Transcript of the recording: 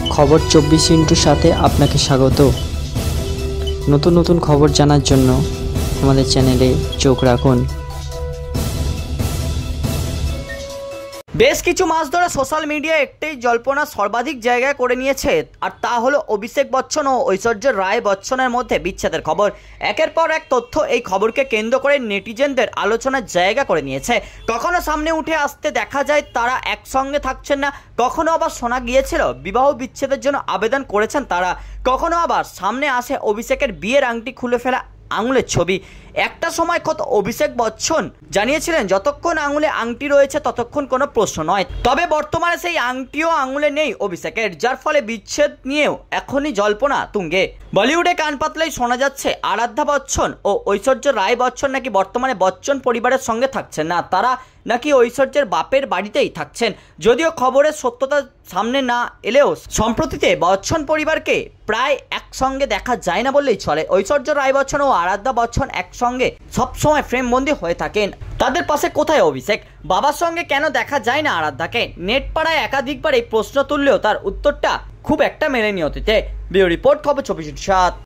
খবর 24 সাথে আপনাকে স্বাগত। নতুন নতুন খবর জানার জন্য আমাদের চ্যানেলে চোখ রাখুন। বেশ কিছু মাস ধরে সোশ্যাল মিডিয়ায় একটাই জল্পনা সর্বাধিক জায়গায় করে নিয়েছে, আর তা হলো অভিষেক বচ্চন ও ঐশ্বর্য রায় বচ্চনের মধ্যে বিচ্ছেদের খবর। একের পর এক তথ্য এই খবরকে কেন্দ্র করে নেটিজেনদের আলোচনার জায়গা করে নিয়েছে। কখনো সামনে উঠে আসতে দেখা যায় তারা একসঙ্গে থাকছেন না, কখনো আবার শোনা গিয়েছিল বিবাহ বিচ্ছেদের জন্য আবেদন করেছেন তারা, কখনো আবার সামনে আসে অভিষেকের বিয়ের আংটি খুলে ফেলা আঙুলের ছবি। একটা সময় কত অভিষেক বচ্চন জানিয়েছিলেন যতক্ষণ আঙুলে আংটি রয়েছে ততক্ষণ কোনো প্রশ্ন নয়। তবে বর্তমানে সেই আংটিও আঙুলে নেই অভিষেকের, যার ফলে বিচ্ছেদ নিয়েও এখনই জল্পনা তুঙ্গে। বলিউডে কান পাতলেই শোনা যাচ্ছে আরাধ্যা বচ্চন ও ঐশ্বর্য রায় বচ্চন নাকি বর্তমানে বচ্চন পরিবারের সঙ্গে থাকছেন না, তারা নাকি ঐশ্বর্যের বাপের বাড়িতেই থাকছেন। যদিও খবরের সত্যতা সামনে না এলেও সম্প্রতিতে বচ্চন পরিবারকে প্রায় একসঙ্গে দেখা যায় না বললেই চলে। ঐশ্বর্য রায় বচ্চন ও আরাধ্যা বচ্চন একসঙ্গে সবসময় ফ্রেমবন্দি হয়ে থাকেন। তাদের পাশে কোথায় অভিষেক? বাবার সঙ্গে কেন দেখা যায় না আরাধ্যাকে? নেট পাড়ায় একাধিকবার এই প্রশ্ন তুললেও তার উত্তরটা খুব একটা মেলেনি অতীতে। ব্যুরো রিপোর্ট, খবর 24/7।